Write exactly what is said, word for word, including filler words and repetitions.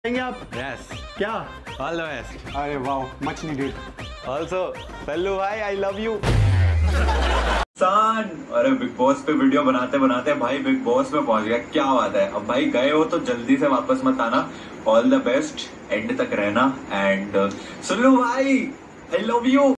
आप यस क्या all the best. अरे वाह मच नीडेड। ऑल्सो पल्लू भाई आई लव यू। सान अरे बिग बॉस पे वीडियो बनाते बनाते भाई बिग बॉस में पहुंच गया, क्या बात है। अब भाई गए हो तो जल्दी से वापस मत आना। ऑल द बेस्ट, एंड तक रहना। एंड सुल्लू भाई आई लव यू।